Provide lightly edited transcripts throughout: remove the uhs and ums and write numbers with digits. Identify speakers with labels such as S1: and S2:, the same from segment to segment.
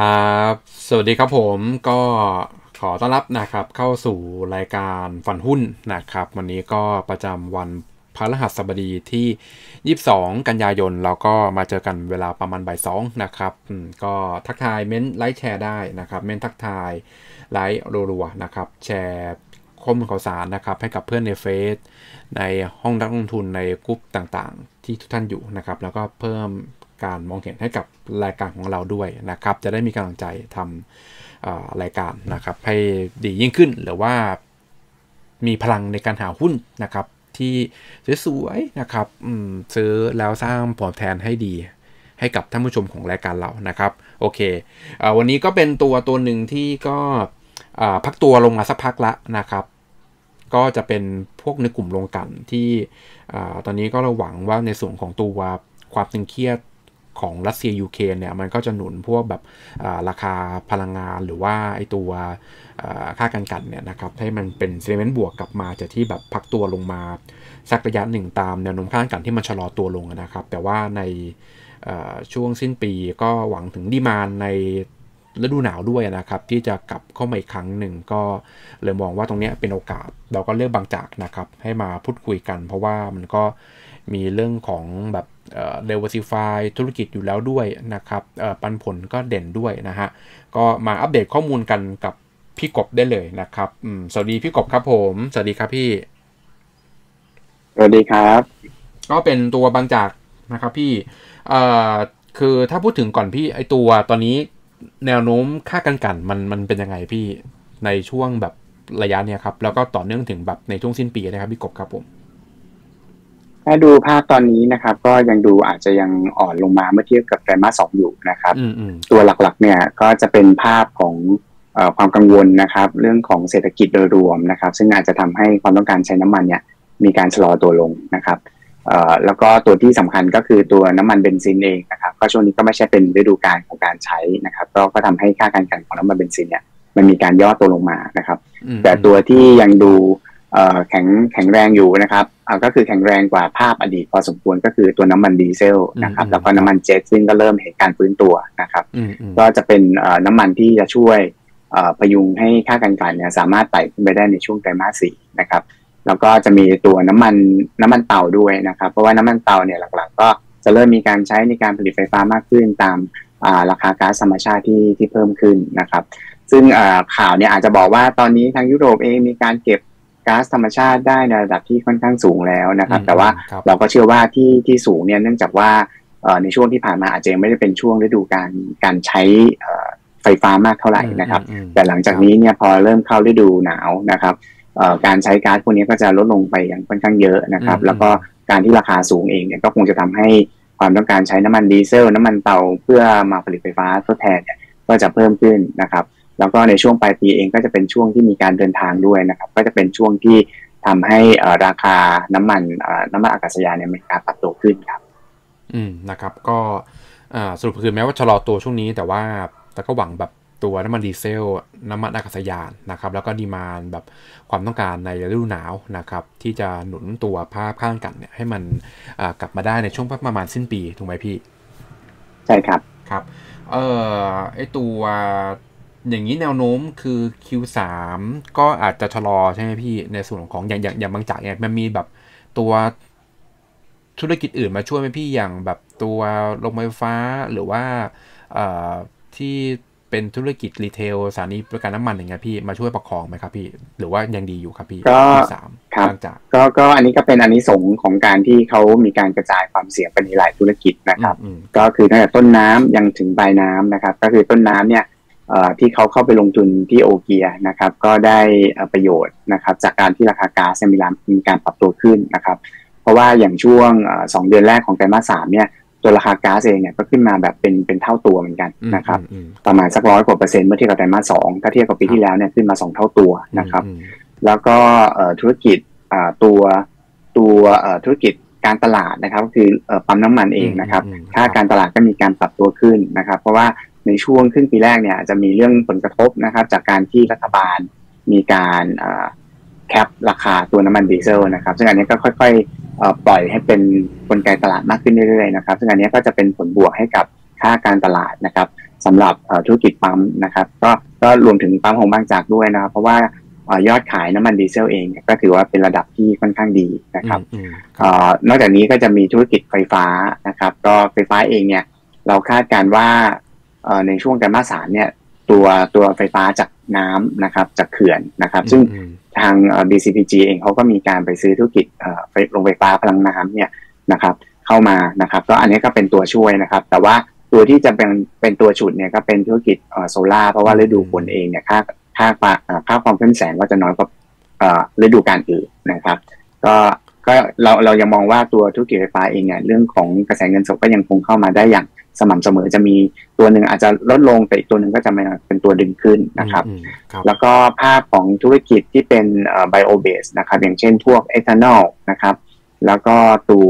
S1: ครับสวัสดีครับผมก็ขอต้อนรับนะครับเข้าสู่รายการฝันหุ้นนะครับวันนี้ก็ประจำวันพฤหัสบดีที่22กันยายนเราก็มาเจอกันเวลาประมาณบ่าย2นะครับก็ทักทายเม้นไลค์แชร์ได้นะครับเม้นทักทายไลค์รัวๆนะครับแชร์ข้อมูลข่าวสารนะครับให้กับเพื่อนในเฟซในห้องนักลงทุนในกลุ่มต่างๆที่ทุกท่านอยู่นะครับแล้วก็เพิ่มการมองเห็นให้กับรายการของเราด้วยนะครับจะได้มีกำลังใจทำรายการนะครับให้ดียิ่งขึ้นหรือว่ามีพลังในการหาหุ้นนะครับที่สวยๆนะครับซื้อแล้วสร้างผลตอบแทนให้ดีให้กับท่านผู้ชมของรายการเรานะครับโอเควันนี้ก็เป็นตัวหนึ่งที่ก็พักตัวลงมาสักพักละนะครับก็จะเป็นพวกในกลุ่มโรงกลั่นที่ตอนนี้ก็เราหวังว่าในส่วนของตัวความตึงเครียดของรัสเซียยูเครนเนี่ยมันก็จะหนุนพวกแบบราคาพลังงานหรือว่าไอตัวค่าการกันเนี่ยนะครับให้มันเป็นเซนติเมนต์บวกกลับมาจากที่แบบพักตัวลงมาสักระยะหนึ่งตามแนวโน้มค่าการกันที่มันชะลอตัวลงนะครับแต่ว่าในช่วงสิ้นปีก็หวังถึงดีมานด์ในฤดูหนาวด้วยนะครับที่จะกลับเข้ามาอีกครั้งหนึ่งก็เลยมองว่าตรงนี้เป็นโอกาสเราก็เลือกบางจากนะครับให้มาพูดคุยกันเพราะว่ามันก็มีเรื่องของแบบdiversify ธุรกิจอยู่แล้วด้วยนะครับปันผลก็เด่นด้วยนะฮะก็มาอัปเดตข้อมูลกันกับพี่กบได้เลยนะครับสวัสดีพี่กบครับผมสวัสดีครับพี่
S2: สวัสดีครับ
S1: ก็เป็นตัวบางจากนะครับพี่คือถ้าพูดถึงก่อนพี่ไอตัวตอนนี้แนวโน้มค่ากันมันเป็นยังไงพี่ในช่วงแบบระยะเนี้ยครับแล้วก็ต่อเนื่องถึงแบบในช่วงสิ้นปีนะครับพี่กบครับผม
S2: ถ้าดูภาพตอนนี้นะครับก็ยังดูอาจจะยังอ่อนลงมาเมื่อเทียบกับไตรมาส 2อยู่นะครับตัวหลักๆเนี่ยก็จะเป็นภาพของความกังวลนะครับเรื่องของเศรษฐกิจโดยรวมนะครับซึ่งอาจจะทำให้ความต้องการใช้น้ำมันเนี่ยมีการชะลอตัวลงนะครับแล้วก็ตัวที่สำคัญก็คือตัวน้ำมันเบนซินเองนะครับก็ช่วงนี้ก็ไม่ใช่เป็นฤดูกาลของการใช้นะครับก็ทำให้ค่าการกันของน้ำมันเบนซินเนี่ยมันมีการย่อตัวลงมานะครับแต่ตัวที่ยังดูแข็งแรงอยู่นะครับก็คือแข็งแรงกว่าภาพอดีตพอสมควรก็คือตัวน้ำมันดีเซลนะครับแล้วก็น้ำมันเจ็ตซึ่งก็เริ่มเห็นการฟื้นตัวนะครับก็จะเป็นน้ำมันที่จะช่วยพยุงให้ค่าการกันเนี่ยสามารถไต่ขึ้นไปได้ในช่วงไตรมาส 4นะครับแล้วก็จะมีตัวน้ำมันเตาด้วยนะครับเพราะว่าน้ำมันเตาเนี่ยหลักๆก็จะเริ่มมีการใช้ในการผลิตไฟฟ้ามากขึ้นตามราคาก๊าซธรรมชาติที่เพิ่มขึ้นนะครับซึ่งข่าวเนี่ยอาจจะบอกว่าตอนนี้ทางยุโรปเองมีการเก็บก๊าซธรรมชาติได้ในระดับที่ค่อนข้างสูงแล้วนะครับแต่ว่าเราก็เชื่อว่าที่สูงเนี่ยเนื่องจากว่าในช่วงที่ผ่านมาอาจจะยังไม่ได้เป็นช่วงฤดูการใช้ไฟฟ้ามากเท่าไหร่นะครับแต่หลังจากนี้เนี่ยพอเริ่มเข้าฤดูหนาวนะครับการใช้ก๊าซพวกนี้ก็จะลดลงไปอย่างค่อนข้างเยอะนะครับแล้วก็การที่ราคาสูงเองเนี่ยก็คงจะทำให้ความต้องการใช้น้ำมันดีเซลน้ำมันเตาเพื่อมาผลิตไฟฟ้าทดแทนเนี่ยก็จะเพิ่มขึ้นนะครับแล้วก็ในช่วงปลายปีเองก็จะเป็นช่วงที่มีการเดินทางด้วยนะครับก็จะเป็นช่วงที่ทำให้ราคาน้ำมันอากาศยานเนี่ยมีการปรับตัวขึ้นครับ
S1: นะครับก็สรุปคือแม้ว่าชะลอตัวช่วงนี้แต่ก็หวังแบบตัวน้ำมันดีเซลน้ำมันอากาศยานนะครับแล้วก็ดีมานด์แบบความต้องการในฤดูหนาวนะครับที่จะหนุนตัวภาพข้างกันเนี่ยให้มันกลับมาได้ในช่วงประมาณสิ้นปีถูกไหมพี่
S2: ใช่ครับ
S1: ครับไอตัวอย่างนี้แนวโน้มคือ Q3 ก็อาจจะชะลอใช่ไหมพี่ในส่วนของอย่างบางจากเนี่ยมันมีแบบตัวธุรกิจอื่นมาช่วยไหมพี่อย่างแบบตัวโรงไฟฟ้าหรือว่าที่เป็นธุรกิจรีเทลสถานีบริการน้ำมันอย่างเงี้ยพี่มาช่วยประคองไหมครับพี่หรือว่ายังดีอยู่ครับพี่
S2: ก็ครับก็อันนี้ก็เป็นอานิสงส์ของการที่เขามีการกระจายความเสี่ยงไปในหลายธุรกิจนะครับก็คือตั้งแต่ต้นน้ำยังถึงปลายน้ำนะครับก็คือต้นน้ำเนี่ยที่เขาเข้าไปลงทุนที่โอเกียนะครับก็ได้ประโยชน์นะครับจากการที่ราคาก๊าซมีการปรับตัวขึ้นนะครับเพราะว่าอย่างช่วง2 เดือนแรกของไตรมาส 3เนี่ยตัวราคาก๊าซเองเนี่ยก็ขึ้นมาแบบเป็นเท่าตัวเหมือนกันนะครับประมาณสัก100 กว่าเปอร์เซ็นต์เมื่อเทียบกับไตรมาส 2ถ้าเทียบกับปีที่แล้วเนี่ยขึ้นมา2 เท่าตัวนะครับแล้วก็ธุรกิจตัวธุรกิจการตลาดนะครับก็คือปั๊มน้ำมันเองนะครับค่าการตลาดก็มีการปรับตัวขึ้นนะครับเพราะว่าในช่วงครึ่งปีแรกเนี่ยจะมีเรื่องผลกระทบนะครับจากการที่รัฐบาลมีการแคปราคาตัวน้ำมันดีเซลนะครับซึ่งอันนี้ก็ค่อยๆปล่อยให้เป็นกลไกตลาดมากขึ้นเรื่อยๆนะครับซึ่งอันนี้ก็จะเป็นผลบวกให้กับค่าการตลาดนะครับสำหรับธุรกิจปั๊มนะครับก็รวมถึงปั๊มของบางจากด้วยนะครับเพราะว่ายอดขายน้ำมันดีเซลเองก็ถือว่าเป็นระดับที่ค่อนข้างดีนะครับนอกจากนี้ก็จะมีธุรกิจไฟฟ้านะครับก็ไฟฟ้าเองเนี่ยเราคาดการว่าในช่วงไตรมาส 3เนี่ยตัวไฟฟ้าจากน้ำนะครับจากเขื่อนนะครับซึ่งทาง BCPG เองเขาก็มีการไปซื้อธุรกิจโรงไฟฟ้าพลังน้ำเนี่ยนะครับเข้ามานะครับก็อันนี้ก็เป็นตัวช่วยนะครับแต่ว่าตัวที่จะเป็นตัวฉุดเนี่ยก็เป็นธุรกิจโซล่าเพราะว่าฤดูฝนเองเนี่ยค่าความคลื่นแสงก็จะน้อยกว่าฤดูกาลอื่นนะครับก็เรายังมองว่าตัวธุรกิจไฟฟ้าเองเนี่ยเรื่องของกระแสเงินสดก็ยังคงเข้ามาได้อย่างสม่ำเสมอจะมีตัวหนึ่งอาจจะลดลงแต่อีกตัวหนึ่งก็จะมาเป็นตัวดึงขึ้นนะครับแล้วก็ภาพของธุรกิจที่เป็นไบโอเบสนะครับอย่างเช่นพวกเอทานอลนะครับแล้วก็ตัว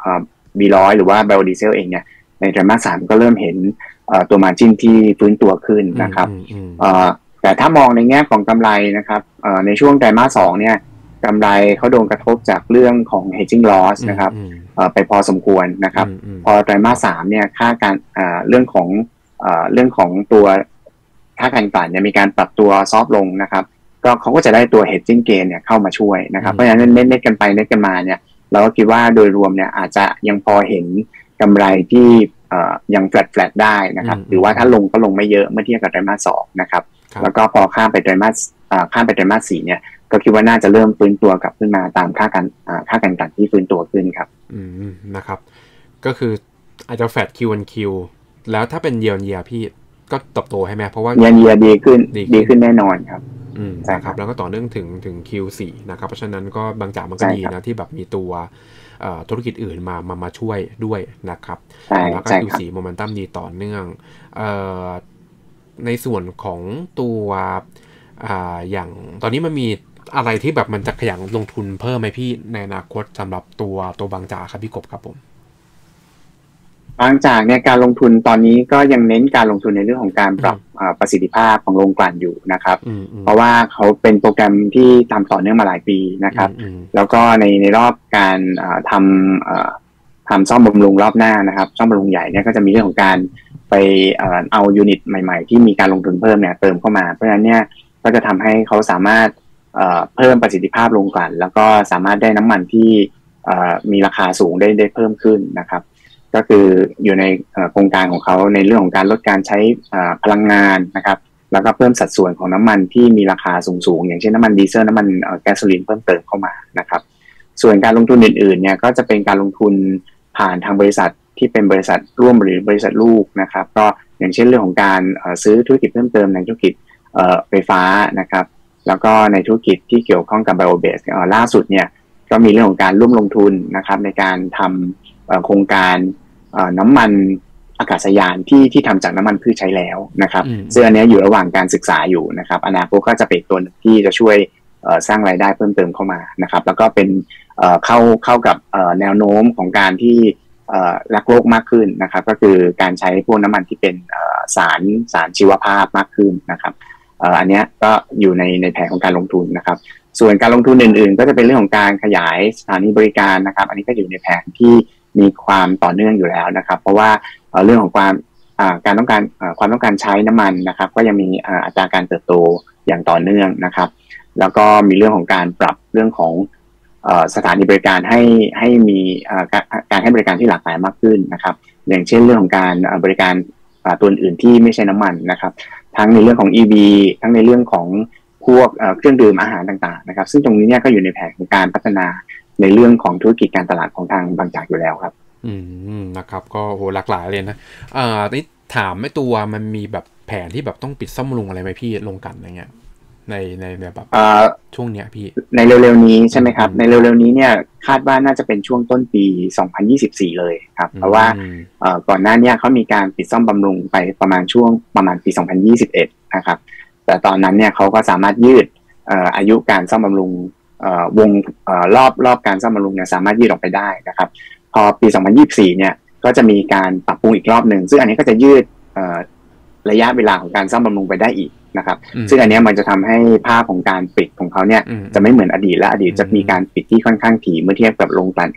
S2: B100หรือว่าไบโอดีเซลเองเนี่ยในไตรมาส 3ก็เริ่มเห็นตัวมาร์จิ้นที่ฟื้นตัวขึ้นนะครับแต่ถ้ามองในแง่ของกำไรนะครับในช่วงไตรมาส 2เนี่ยกำไรเขาโดนกระทบจากเรื่องของ hedging loss นะครับไปพอสมควรนะครับพอไตรมาส 3เนี่ยค่าการเรื่องของตัวค่าการกลั่นเนี่ยมีการปรับตัวซอฟต์ลงนะครับก็เขาก็จะได้ตัว hedging gain เนี่ยเข้ามาช่วยนะครับเพราะฉะนั้นเน็ตกันไปเน็ตกันมาเนี่ยเราก็คิดว่าโดยรวมเนี่ยอาจจะยังพอเห็นกำไรที่ยังแฟลตได้นะครับหรือว่าถ้าลงก็ลงไม่เยอะเมื่อเทียบกับไตรมาส 2นะครับแล้วก็พอข้ามไปไตรมาส 4เนี่ยก็คิดว่าน่าจะเริ่มฟื้นตัวกลับขึ้นมาตามค่าการกลั่นที่ฟื้นตัวขึ้นครับ
S1: นะครับก็คืออาจจะแฟต Q1Q แล้วถ้าเป็นเยียร์เยียร์พี่ก็เติบโตให้ไหมเพราะว่า
S2: เยียร์ดีขึ้นแน่นอนครับ
S1: ใช่ครับแล้วก็ต่อเนื่องถึง Q4 นะครับเพราะฉะนั้นก็บางจากมันก็ดีนะที่แบบมีตัวธุรกิจอื่นมาช่วยด้วยนะครับแล้วก็ Q4 โมเมนตัมดีต่อเนื่องในส่วนของตัวอย่างตอนนี้มันมีอะไรที่แบบมันจะขยันลงทุนเพิ่มไหมพี่ในอนาคตสำหรับตัวบางจากครับพี่กบครับผม
S2: บางจากเนี่ยการลงทุนตอนนี้ก็ยังเน้นการลงทุนในเรื่องของการปรับประสิทธิภาพของโรงกลั่นอยู่นะครับเพราะว่าเขาเป็นโปรแกรมที่ทำต่อเนื่องมาหลายปีนะครับแล้วก็ในรอบการทำซ่อมบำรุงรอบหน้านะครับซ่อมบำรุงใหญ่เนี่ยก็จะมีเรื่องของการไปเอายูนิตใหม่ๆที่มีการลงทุนเพิ่มเนี่ยเติมเข้ามาเพราะฉะนั้นเนี่ยก็จะทำให้เขาสามารถเพิ่มประสิทธิภาพโรงกลั่นแล้วก็สามารถได้น้ำมันที่มีราคาสูงได้เพิ่มขึ้นนะครับก็คืออยู่ในโครงการของเขาในเรื่องของการลดการใช้พลังงานนะครับแล้วก็เพิ่มสัดส่วนของน้ำมันที่มีราคาสูงอย่างเช่นน้ำมันดีเซลน้ำมันแก๊สโซลีนเพิ่มเติมเข้ามานะครับส่วนการลงทุนอื่นๆเนี่ยก็จะเป็นการลงทุนผ่านทางบริษัทที่เป็นบริษัทร่วมหรือบริษัทลูกนะครับก็อย่างเช่นเรื่องของการซื้อธุรกิจเพิ่มเติมในธุรกิจไฟฟ้านะครับแล้วก็ในธุรกิจที่เกี่ยวข้องกับไบโอเบสล่าสุดเนี่ยก็มีเรื่องของการร่วมลงทุนนะครับในการทำโครงการน้ำมันอากาศยานที่ทำจากน้ำมันพืชใช้แล้วนะครับซึ่งอันนี้อยู่ระหว่างการศึกษาอยู่นะครับอนาคตก็จะเป็นตัวนึงที่จะช่วยสร้างรายได้เพิ่มเติมเข้ามานะครับแล้วก็เป็นเข้ากับแนวโน้มของการที่รักโลกมากขึ้นนะครับก็คือการใช้พวกน้ำมันที่เป็นสารชีวภาพมากขึ้นนะครับอันนี้ก็อยู่ในแผนของการลงทุนนะครับส่วนการลงทุนอื่นๆก็จะเป็นเรื่องของการขยายสถานีบริการนะครับอันนี้ก็อยู่ในแผนที่มีความต่อเนื่องอยู่แล้วนะครับเพราะว่าเรื่องของความต้องการใช้น้ำมันนะครับก็ยังมีอัตราการเติบโตอย่างต่อเนื่องนะครับแล้วก็มีเรื่องของการปรับเรื่องของสถานีบริการให้มีการให้บริการที่หลากหลายมากขึ้นนะครับอย่างเช่นเรื่องของการบริการตัวอื่นที่ไม่ใช่น้ำมันนะครับทั้งในเรื่องของ EV ทั้งในเรื่องของพวกเครื่องดื่มอาหารต่างๆนะครับซึ่งตรงนี้เนี่ยก็อยู่ในแผนของการพัฒนาในเรื่องของธุรกิจการตลาดของทางบางจากอยู่แล้วครับ
S1: นะครับก็โหหลากหลายเลยนะนี่ถามไม่ตัวมันมีแบบแผนที่แบบต้องปิดซ่อมบำรุงอะไรไหมพี่ลงกันอะไรเงี้ยในแบบช่วงเนี้ยพี่
S2: ในเร็วๆนี้ใช่ไหมครับในเร็วๆนี้เนี่ยคาดว่าน่าจะเป็นช่วงต้นปี2024เลยครับเพราะว่าก่อนหน้านี้เขามีการปิดซ่อมบำรุงไปประมาณปี2021นะครับแต่ตอนนั้นเนี่ยเขาก็สามารถยืดอายุการซ่อมบำรุงวงรอบการซ่อมบำรุงเนี่ยสามารถยืดออกไปได้นะครับพอปี2024เนี่ยก็จะมีการปรับปรุงอีกรอบหนึ่งซึ่งอันนี้ก็จะยืดระยะเวลาของการซ่อมบำรุงไปได้อีกนะครับซึ่งอันนี้มันจะทำให้ภาพของการปิดของเขาเนี่ยจะไม่เหมือนอดีตและอดีตจะมีการปิดที่ค่อนข้างถี่เมื่อเทียบกับโรงกลั่นอื่นนะ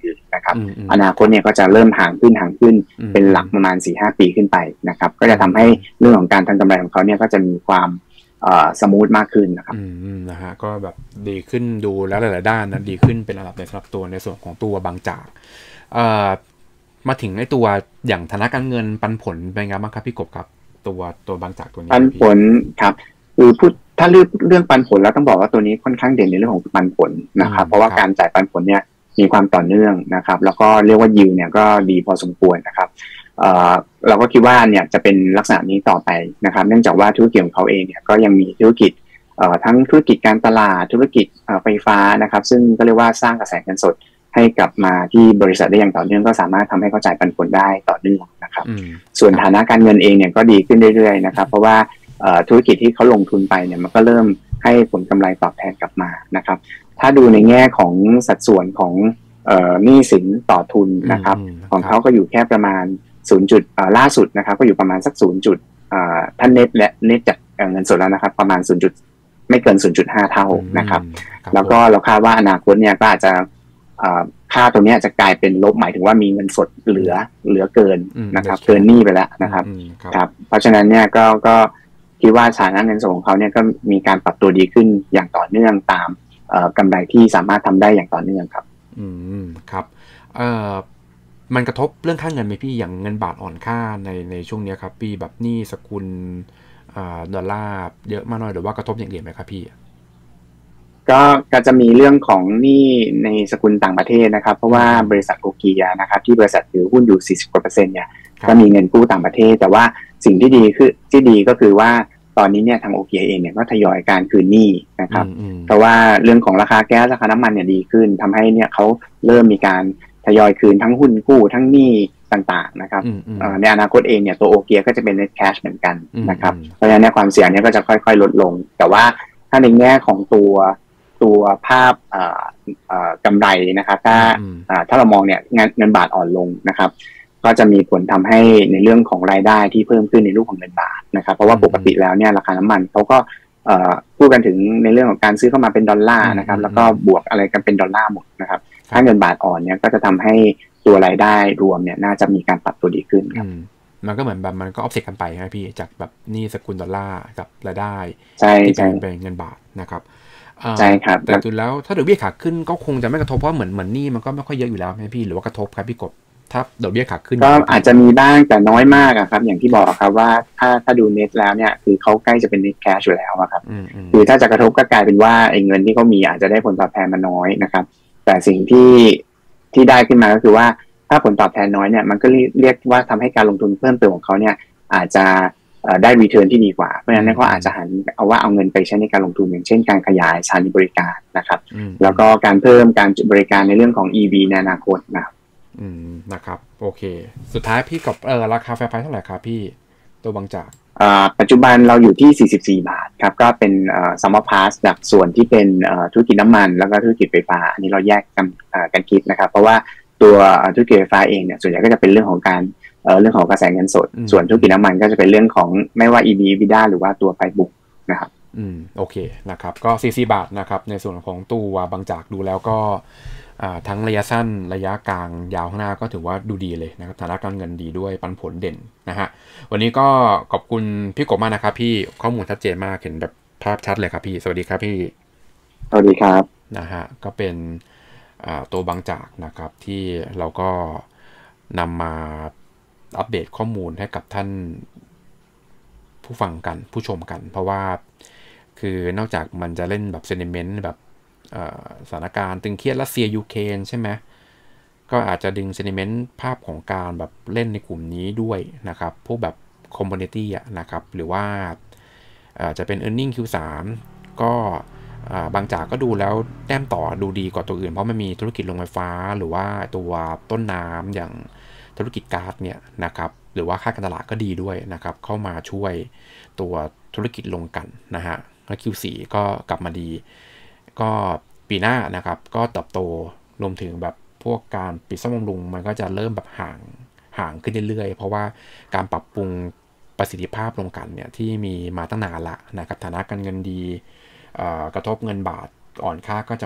S2: นะครับอนาคตเนี่ยก็จะเริ่มห่างขึ้นเป็นหลักประมาณ 4-5 ปีขึ้นไปนะครับก็จะทำให้เรื่องของการทำกำไรของเขาเนี่ยก็จะมีความสมูทมากขึ้นนะครับ
S1: นะฮะก็แบบดีขึ้นดูแล้วหลายๆด้านนะดีขึ้นเป็นระดับในสำหรับตัวในส่วนของตัวบางจากมาถึงในตัวอย่างฐานะการเงินปันผลเป็นไงบ้างครับพี่กบครับตัวบางจากตัวนี้
S2: ปันผลครับคือถ้าเรื่องปันผลแล้วต้องบอกว่าตัวนี้ค่อนข้างเด่นในเรื่องของปันผลนะครับเพราะว่าการจ่ายปันผลเนี่ยมีความต่อเนื่องนะครับแล้วก็เรียกว่ายิวเนี่ยก็ดีพอสมควรนะครับเราก็คิดว่าเนี่ยจะเป็นลักษณะนี้ต่อไปนะครับเนื่องจากว่าธุรกิจของเขาเองเนี่ยก็ยังมีธุรกิจทั้งธุรกิจการตลาดธุรกิจไฟฟ้านะครับซึ่งก็เรียกว่าสร้างกระแสเงินสดให้กลับมาที่บริษัทได้อย่างต่อเนื่องก็สามารถทำให้เขาจ่ายปันผลได้ต่อเนื่องนะครับส่วนฐานะการเงินเองเนี่ยก็ดีขึ้นเรื่อยๆนะครับเพราะว่าธุรกิจที่เขาลงทุนไปเนี่ยมันก็เริ่มให้ผลกำไรตอบแทนกลับมานะครับถ้าดูในแง่ของสัดส่วนของหนี้สินต่อทุนนะครับของเขาก็อยู่แค่ประมาณ0ล่าสุดนะครับก็อยู่ประมาณสักท่านเน็ตและเน็ตจากเงินสดแล้วนะครับประมาณไม่เกิน 0.5 เท่านะครับแล้วก็เราคาดว่าอนาคตเนี่ยก็อาจจะค่าตรงนี้จะกลายเป็นลบหมายถึงว่ามีเงินสดเหลือเกินนะครับเกินหนี้ไปแล้วนะครับครับเพราะฉะนั้นเนี่ยก็คิดว่าฐานะเงินสดของเขาเนี่ยก็มีการปรับตัวดีขึ้นอย่างต่อเนื่องตามกำไรที่สามารถทำได้อย่างต่อเนื่องครับ
S1: ครับมันกระทบเรื่องค่าเงินไหมพี่อย่างเงินบาทอ่อนค่าในช่วงนี้ครับพี่แบบหนี้สกุลดอลลาร์เยอะมากน้อยหรือว่ากระทบอย่างอื่นไหมครับพี่
S2: ก็จะมีเรื่องของหนี้ในสกุลต่างประเทศนะครับเพราะว่าบริษัทโอเกียนะครับที่บริษัทถือหุ้นอยู่40%เนี่ยก็มีเงินกู้ต่างประเทศแต่ว่าสิ่งที่ดีก็คือว่าตอนนี้เนี่ยทางโอเกียเองเนี่ยก็ทยอยการคืนหนี้นะครับเพราะว่าเรื่องของราคาแก๊สราคาน้ำมันเนี่ยดีขึ้นทำให้เนี่ยเขาเริ่มมีการทยอยคืนทั้งหุ้นกู้ทั้งหนี้ต่างๆนะครับในอนาคตเองเนี่ยตัวโอเกียก็จะเป็น net cash เหมือนกันนะครับเพราะฉะนั้นความเสี่ยงเนี่ยก็จะค่อยๆลดลงแต่ว่าถ้าในแง่ของตัวภาพกำไรนะครับถ้าเรามองเนี่ยเงินบาทอ่อนลงนะครับก็จะมีผลทำให้ในเรื่องของรายได้ที่เพิ่มขึ้นในรูปของเงินบาทนะครับเพราะว่าปกติแล้วเนี่ยราคาน้ำมันเขาก็พูดกันถึงในเรื่องของการซื้อเข้ามาเป็นดอลลาร์นะครับแล้วก็บวกอะไรกันเป็นดอลลาร์หมดนะครับถ้าเงินบาทอ่อนเนี่ยก็จะทำให้ตัวรายได้รวมเนี่ยน่าจะมีการปรับตัวดีขึ้นครับ
S1: มันก็เหมือนแบบมันก็ออฟเซตกันไปใช่ไหมพี่จากแบบหนี้สกุลดอลลาร์กับรายได้ที่เป็นเงินบาทนะครับ
S2: ใช่ครับ
S1: แต่ดูแล้วถ้าดอกเบี้ยขาขึ้นก็คงจะไม่กระทบเพราะเหมือนหนี้มันก็ไม่ค่อยเยอะอยู่แล้วใช่ไหมพี่หรือว่ากระทบครับพี่กบถ้าดอกเบี้ยขาขึ้น
S2: ก็อาจจะมีบ้างแต่น้อยมากครับอย่างที่บอกครับว่าถ้าดูเน็ตแล้วเนี่ยคือเขาใกล้จะเป็นเน็ตแคชอยู่แล้วครับคือถ้าจะกระทบก็กลายเป็นว่าไอ้เงินที่เขามีอาจจะได้ผลตอบแทนมาน้อยนะครับแต่สิ่งที่ได้ขึ้นมาก็คือว่าถ้าผลตอบแทนน้อยเนี่ยมันก็เรียกว่าทำให้การลงทุนเพิ่มเติมของเขาเนี่ยอาจจะได้รีเทิร์นที่ดีกว่าเพราะฉะนั้นเขาอาจจะหันเอาเงินไปใช้ในการลงทุนอย่างเช่นการขยายสถานีบริการนะครับแล้วก็การเพิ่มการบริการในเรื่องของ EV ในอนาคต
S1: นะครับโอเคสุดท้ายพี่กับราคาแฟร์ไพรซ์เท่าไหร่ครับพี่ตัวบางจาก
S2: ปัจจุบันเราอยู่ที่44 บาทครับก็เป็นซัมเมอร์พาสจากส่วนที่เป็นธุรกิจน้ำมันแล้วก็ธุรกิจไฟฟ้าอันนี้เราแยกกันคิดนะครับเพราะว่าตัวธุรกิจไฟฟ้าเองเนี่ยส่วนใหญ่ก็จะเป็นเรื่องของการเรื่องของกระแสเงินสดส่วนธุรกิจน้ำมันก็จะเป็นเรื่องของไม่ว่า EB EBITDA หรือว่าตัวไฟบุกนะครับ
S1: โอเคนะครับก็44 บาทนะครับในส่วนของตัวบางจากดูแล้วก็ทั้งระยะสั้นระยะกลางยาวข้างหน้าก็ถือว่าดูดีเลยนะครับฐานะการเงินดีด้วยปันผลเด่นนะฮะวันนี้ก็ขอบคุณพี่กบมากนะครับพี่ข้อมูลชัดเจนมากเห็นแบบภาพชัดเลยครับพี่สวัสดีครับพี่
S2: สวัสดีครับ
S1: นะฮะก็เป็นตัวบางจากนะครับที่เราก็นำมาอัปเดตข้อมูลให้กับท่านผู้ฟังกันผู้ชมกันเพราะว่าคือนอกจากมันจะเล่นแบบเซนิเมนต์แบบสถานการณ์ตึงเครียดรัสเซียยูเครนใช่ไหมก็อาจจะดึงเซนิเมนต์ภาพของการแบบเล่นในกลุ่มนี้ด้วยนะครับพวกแบบคอมมูนิตี้นะครับหรือว่าจะเป็น earning Q3 ก็บางจากก็ดูแล้วแต้มต่อดูดีกว่าตัวอื่นเพราะมันมีธุรกิจโรงไฟฟ้าหรือว่าตัวต้นน้ำอย่างธุรกิจก๊าซเนี่ยนะครับหรือว่าค่าการตลาดก็ดีด้วยนะครับเข้ามาช่วยตัวธุรกิจลงกันนะฮะแล้ว Q4 ก็กลับมาดีก็ปีหน้านะครับก็เติบโตรวมถึงแบบพวกการปิดซ่อมบำรุงมันก็จะเริ่มแบบห่างขึ้นเรื่อยๆเพราะว่าการปรับปรุงประสิทธิภาพลงกันเนี่ยที่มีมาตั้งนานละนะครับฐานะการเงินดีกระทบเงินบาทอ่อนค่าก็จำกัด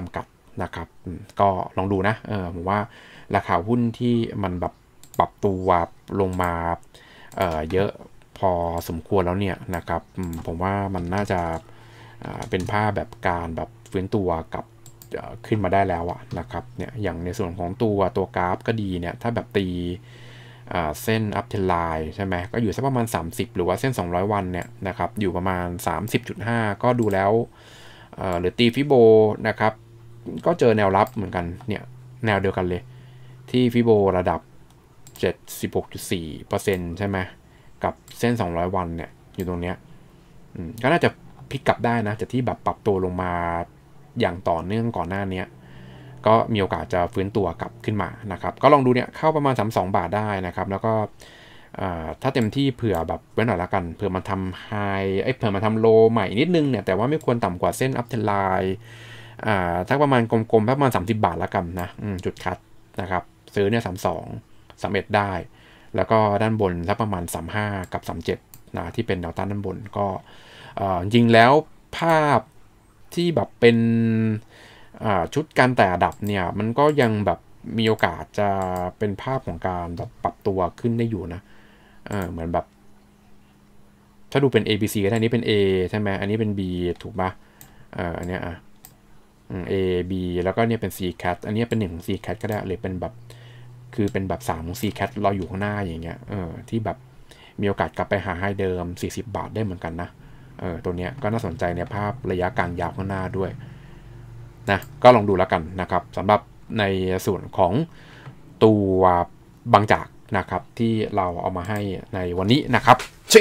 S1: นะครับก็ลองดูนะผมว่าราคาหุ้นที่มันแบบปรับตัวลงมาเยอะพอสมควรแล้วเนี่ยนะครับผมว่ามันน่าจะเป็นภาพแบบการแบบฟื้นตัวกับขึ้นมาได้แล้วนะครับเนี่ยอย่างในส่วนของตัวกราฟก็ดีเนี่ยถ้าแบบตีเส้น up trend line ใช่ไหมก็อยู่สักประมาณ30หรือว่าเส้น200วันเนี่ยนะครับอยู่ประมาณ 30.5 ก็ดูแล้วหรือตีฟิโบนะครับก็เจอแนวรับเหมือนกันเนี่ยแนวเดียวกันเลยที่ฟิโบระดับ 76.4% ใช่ไหมกับเส้น200วันเนี่ยอยู่ตรงเนี้ยก็น่าจะพลิกกลับได้นะจากที่แบบปรับตัวลงมาอย่างต่อเนื่องก่อนหน้านี้ก็มีโอกาสจะฟื้นตัวกลับขึ้นมานะครับก็ลองดูเนี่ยเข้าประมาณ32 บาทได้นะครับแล้วก็ถ้าเต็มที่เผื่อแบบไว้หน่อยละกันเผื่อมันทำไฮเผื่อมันทำโลใหม่นิดนึงเนี่ยแต่ว่าไม่ควรต่ำกว่าเส้นอัพเทนไลน์ถ้าประมาณกลมๆประมาณ30 บาทละกันนะจุดคัดนะครับซื้อเนี่ย32 31ได้แล้วก็ด้านบนสักประมาณ35กับ37นะที่เป็นแนวต้านด้านบนก็จริงแล้วภาพที่แบบเป็นชุดการแต่ระดับเนี่ยมันก็ยังแบบมีโอกาสจะเป็นภาพของการแบบปรับตัวขึ้นได้อยู่นะเหมือนแบบถ้าดูเป็น A B C ก็ได้อันนี้เป็น A ใช่ไหมอันนี้เป็น B ถูกปะอันเนี้ยA B แล้วก็เนี่ยเป็น C cat อันนี้เป็น1ของ C cat ก็ได้เลยเป็นแบบคือเป็นแบบ3ของ C cat รออยู่ข้างหน้าอย่างเงี้ยที่แบบมีโอกาสกลับไปหาไฮเดิม40 บาทได้เหมือนกันนะตัวเนี้ยก็น่าสนใจในภาพระยะกลางยาวข้างหน้าด้วยนะก็ลองดูแล้วกันนะครับสำหรับในส่วนของตัวบางจากนะครับที่เราเอามาให้ในวันนี้นะครับ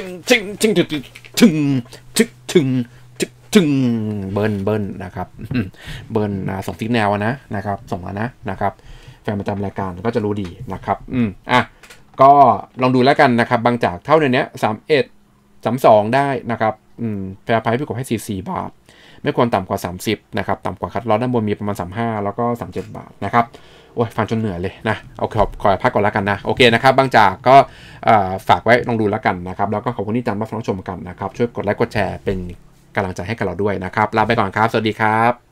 S1: ถึงเบิร์นนะครับเบิร์นส่งซิกแนวนะครับส่งมานะครับแฟนประจำรายการก็จะรู้ดีนะครับก็ลองดูแล้วกันนะครับบางจากเท่าในเนี้ย31 32ได้นะครับแฟร์ไพรซ์พี่กบให้44 บาทไม่ควรต่ำกว่า30นะครับต่ำกว่าคัดลอสด้านบนมีประมาณ35แล้วก็37 บาทนะครับโอ้ยฟันจนเหนื่อยเลยนะโอเคขอพักก่อนแล้วกันนะโอเคนะครับบางจากก็ฝากไว้ลองดูแล้วกันนะครับแล้วก็ขอบคุณที่ตามรับฟังชมกันนะครับช่วยกดไลค์กดแชร์เป็นกำลังใจให้กับเราด้วยนะครับลาไปก่อนครับสวัสดีครับ